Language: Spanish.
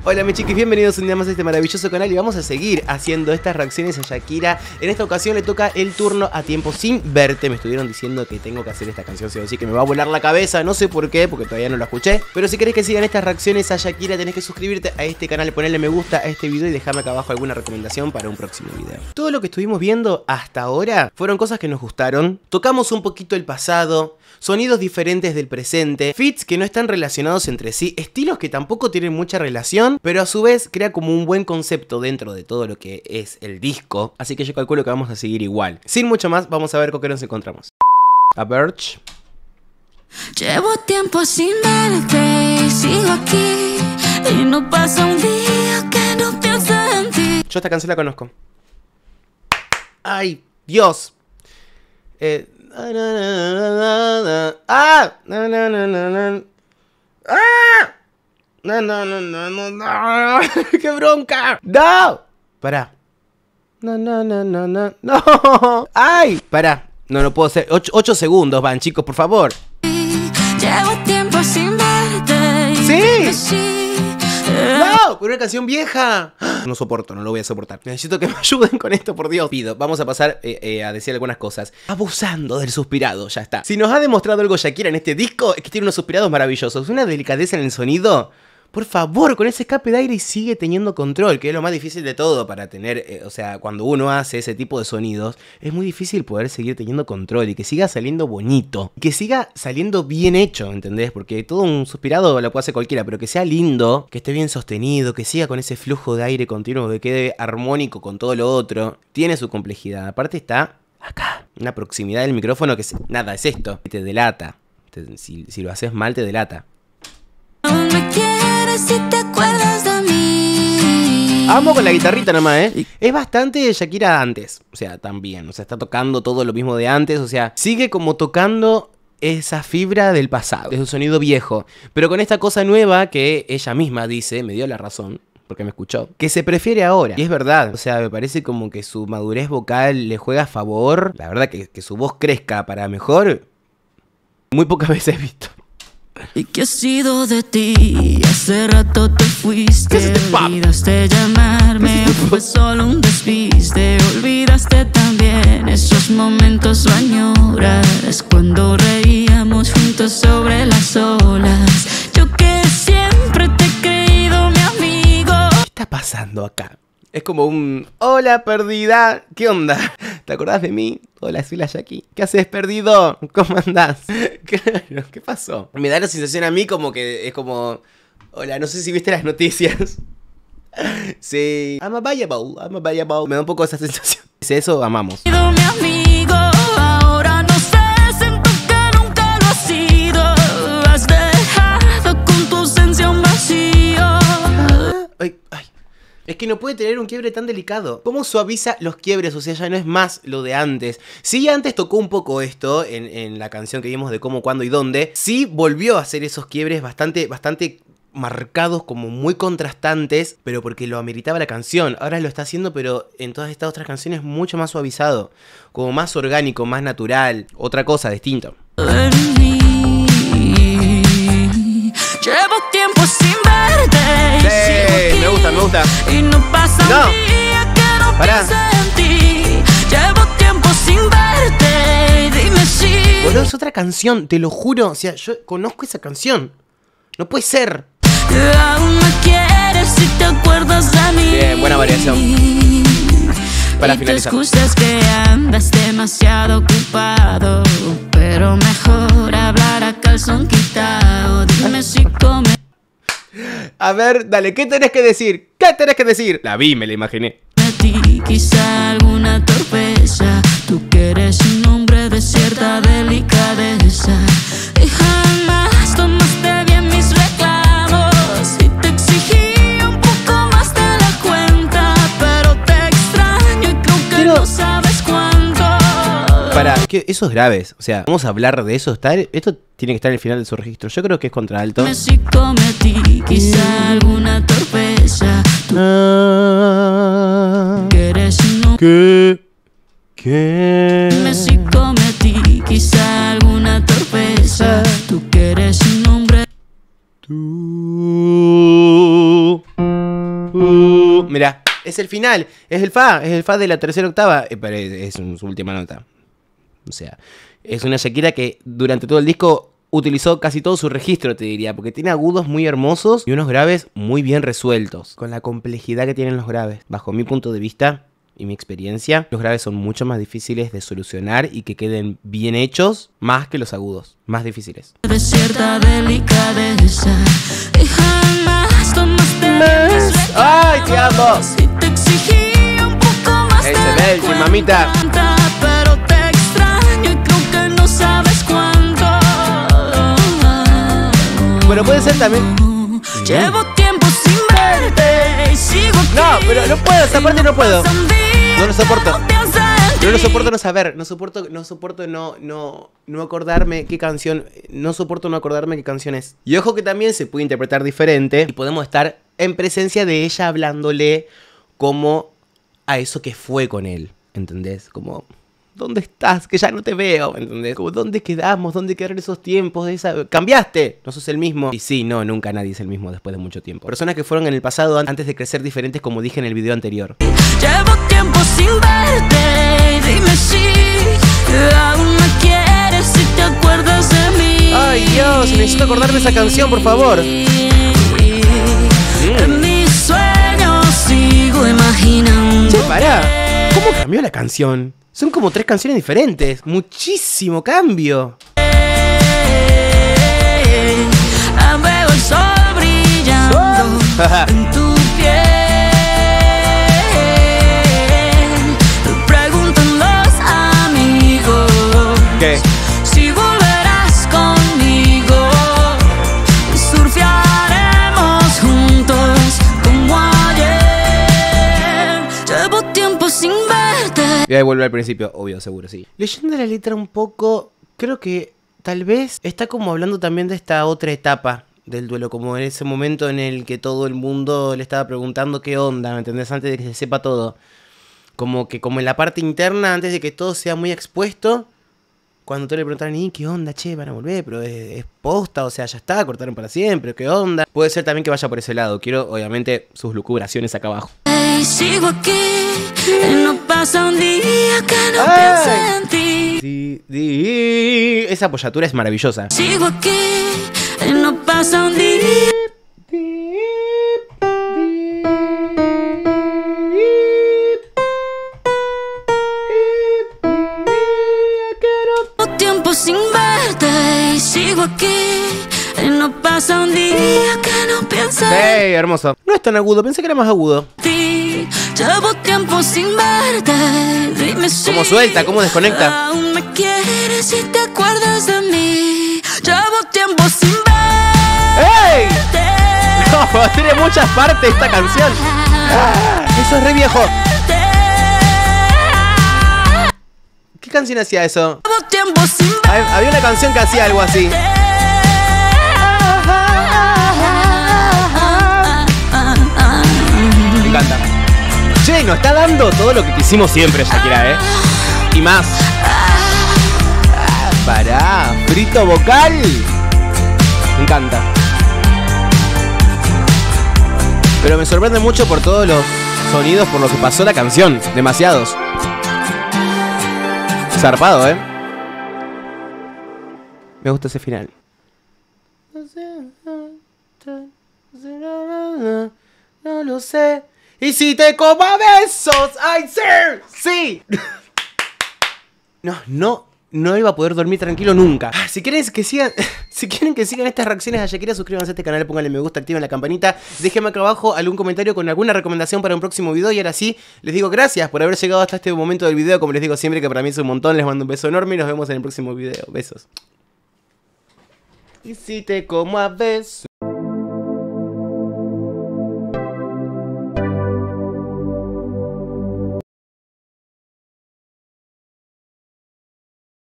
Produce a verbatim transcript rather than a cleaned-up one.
Hola mis chiquis, bienvenidos un día más a este maravilloso canal y vamos a seguir haciendo estas reacciones a Shakira. En esta ocasión le toca el turno a Tiempo Sin Verte. Me estuvieron diciendo que tengo que hacer esta canción, así que me va a volar la cabeza, no sé por qué, porque todavía no la escuché. Pero si querés que sigan estas reacciones a Shakira, tenés que suscribirte a este canal, ponerle me gusta a este video y dejarme acá abajo alguna recomendación para un próximo video. Todo lo que estuvimos viendo hasta ahora fueron cosas que nos gustaron. Tocamos un poquito el pasado, sonidos diferentes del presente, feats que no están relacionados entre sí, estilos que tampoco tienen mucha relación, pero a su vez crea como un buen concepto dentro de todo lo que es el disco. Así que yo calculo que vamos a seguir igual. Sin mucho más, vamos a ver con qué nos encontramos. A Birch. Llevo tiempo sin verte, sigo aquí y no pasa un día que no piense en ti. Yo esta canción la conozco. ¡Ay, Dios! Eh... ¡Ah! ¡No, no, no, no, no! ¡Ah! No, no, no, no, no, no. ¡Qué bronca! ¡No! Pará. No, no, no, no, no. ¡No! ¡Ay! Pará. No, no puedo hacer. Ocho, ocho segundos van, chicos, por favor. Llevo tiempo sin verte. ¡Sí! ¡No! ¡Una canción vieja! No soporto, no lo voy a soportar. Necesito que me ayuden con esto, por Dios. Pido, vamos a pasar eh, eh, a decir algunas cosas. Abusando del suspirado, ya está. Si nos ha demostrado algo Shakira en este disco, es que tiene unos suspirados maravillosos. Una delicadeza en el sonido. Por favor, con ese escape de aire y sigue teniendo control, que es lo más difícil de todo para tener, eh, o sea, cuando uno hace ese tipo de sonidos, es muy difícil poder seguir teniendo control y que siga saliendo bonito, que siga saliendo bien hecho, ¿entendés? Porque todo un suspirado lo puede hacer cualquiera, pero que sea lindo, que esté bien sostenido, que siga con ese flujo de aire continuo, que quede armónico con todo lo otro, tiene su complejidad. Aparte está acá, una proximidad del micrófono que es, nada, es esto, te delata, te, si, si lo haces mal te delata. Aún me quieres si te acuerdas de mí. Amo con la guitarrita nomás, ¿eh? Es bastante Shakira antes, o sea, también, o sea, está tocando todo lo mismo de antes, o sea, sigue como tocando esa fibra del pasado, es un sonido viejo, pero con esta cosa nueva que ella misma dice, me dio la razón, porque me escuchó, que se prefiere ahora, y es verdad, o sea, me parece como que su madurez vocal le juega a favor, la verdad que, que su voz crezca para mejor, muy pocas veces he visto. ¿Y qué ha sido de ti? Hace rato te fuiste. Olvidaste llamarme, fue solo un despiste. Olvidaste también esos momentos o añoras cuando reíamos juntos sobre las olas. Yo que siempre te he creído mi amigo. ¿Qué está pasando acá? Es como un... Hola, perdida. ¿Qué onda? ¿Te acordás de mí? Hola, soy la Shaki. ¿Qué haces, perdido? ¿Cómo andás? Claro, ¿qué pasó? Me da la sensación a mí como que es como... Hola, no sé si viste las noticias. Sí. I'm available, I'm available. Me da un poco esa sensación. Si eso, amamos. Mi amigo, ahora no sé, siento que nunca lo has sido. Has dejado con tu ausencia un vacío. Ay, ay. Es que no puede tener un quiebre tan delicado. ¿Cómo suaviza los quiebres? O sea, ya no es más lo de antes. Sí, antes tocó un poco esto en, en la canción que vimos de cómo, cuándo y dónde. Sí, volvió a hacer esos quiebres bastante, bastante marcados, como muy contrastantes, pero porque lo ameritaba la canción. Ahora lo está haciendo, pero en todas estas otras canciones mucho más suavizado. Como más orgánico, más natural. Otra cosa, distinto. Llevo tiempo sin verte. Sí, me gusta, me gusta. Y no pasa no. un día que no Pará. piense en ti. Llevo tiempo sin verte. Dime si. Boludo, es otra canción, te lo juro. O sea, yo conozco esa canción. No puede ser. Aún me quieres si te acuerdas de mí. Bien, buena variación. Para y finalizar. te excusas que andas demasiado ocupado, pero mejor hablar a calzón quitado. Dime si come. A ver, dale, ¿qué tenés que decir? ¿Qué tenés que decir? La vi, me la imaginé. De ti quizá alguna torpeza. Tú que eres un hombre de cierta delicadeza y jamás tomaste bien mis reclamos. Y te exigí un poco más de la cuenta, pero te extraño y creo que Pero... no sabes cuánto. Para, que eso es grave. O sea, vamos a hablar de eso. Está, esto tiene que estar en el final de su registro. Yo creo que es contra alto. Dime si cometí quizá alguna torpeza. Tú Ah, que eres un hombre. ¿Qué? ¿Qué? Dime si cometí quizá alguna torpeza. Tú que eres un hombre. Tú uh. Mirá, es el final, es el fa, es el fa de la tercera octava, eh, pero es, es su última nota. O sea, es una Shakira que durante todo el disco utilizó casi todo su registro, te diría, porque tiene agudos muy hermosos y unos graves muy bien resueltos. Con la complejidad que tienen los graves, bajo mi punto de vista y mi experiencia, los graves son mucho más difíciles de solucionar y que queden bien hechos, más que los agudos, más difíciles. De cierta delicadeza y jamás tomaste más. ¡Ay, te amo! Si te exigía un poco más Ese de Belchi, mamita. cuenta, pero te extraño y creo que no sabes cuánto. Pero puede ser también... Llevo tiempo sin verte y sigo aquí. No, pero no puedo, esa parte no puedo. No lo soporto. No lo soporto no saber, no soporto, no soporto no, no, no acordarme qué canción, no soporto no acordarme qué canción es. Y ojo que también se puede interpretar diferente y podemos estar en presencia de ella hablándole como a eso que fue con él, ¿entendés? Como, ¿dónde estás? Que ya no te veo, ¿entendés? Como, ¿dónde quedamos? ¿Dónde quedaron esos tiempos de esa... ¿Cambiaste? ¿No sos el mismo? Y sí, no, nunca nadie es el mismo después de mucho tiempo. Personas que fueron en el pasado antes de crecer diferentes, como dije en el video anterior. Llevo tiempo sin verte, dime si aún me quieres, si te acuerdas de mí. Ay, Dios, necesito acordarme esa canción, por favor. En mis sueños sigo imaginando. Che, pará, ¿cómo cambió la canción? Son como tres canciones diferentes. Muchísimo cambio. Veo el sol brillando en tu piel. Preguntan los amigos. ¿Qué? Si volverás conmigo. Surfearemos juntos como ayer. Llevo tiempo sin verte. Y ahí vuelve al principio, obvio, seguro, sí. Leyendo la letra un poco, creo que tal vez está como hablando también de esta otra etapa del duelo, como en ese momento en el que todo el mundo le estaba preguntando qué onda, ¿me entendés? Antes de que se sepa todo. Como que como en la parte interna, antes de que todo sea muy expuesto, cuando todos le preguntaron, ¿y qué onda, che, van a volver? Pero es, es posta, o sea, ya está, cortaron para siempre, ¿qué onda? Puede ser también que vaya por ese lado. Quiero, obviamente, sus lucubraciones acá abajo. Sigo aquí, no pasa un día que no piense en ti. Sí, sí. Esa apoyatura es maravillosa. Sigo aquí, no pasa un día. Llevo tiempo sin verte y sigo aquí, no pasa un día que no piense. Hey, hermoso. No es tan agudo, pensé que era más agudo. Llevo tiempo sin verte, dime si Cómo suelta, cómo desconecta. aún me quieres y te acuerdas de mí. Llevo tiempo sin verte. ¡Ey! No, tiene muchas partes esta canción. Ah, eso es re viejo. ¿Qué canción hacía eso? Llevo tiempo sin verte. Había una canción que hacía algo así. Me encanta. Che, nos está dando todo lo que quisimos siempre, Shakira, ¿eh? Y más. Ah, pará, frito vocal. Me encanta. Pero me sorprende mucho por todos los sonidos por los que pasó la canción. Demasiados. Zarpado, ¿eh? Me gusta ese final. No lo sé. Y si te como a besos, ¡ay, sí! ¡Sí! No, no, no iba a poder dormir tranquilo nunca. Ah, si quieren que sigan, si quieren que sigan estas reacciones a Shakira, suscríbanse a este canal, pónganle me gusta, activen la campanita, déjenme acá abajo algún comentario con alguna recomendación para un próximo video. Y ahora sí, les digo gracias por haber llegado hasta este momento del video. Como les digo siempre, que para mí es un montón. Les mando un beso enorme y nos vemos en el próximo video. Besos. Y si te como a besos.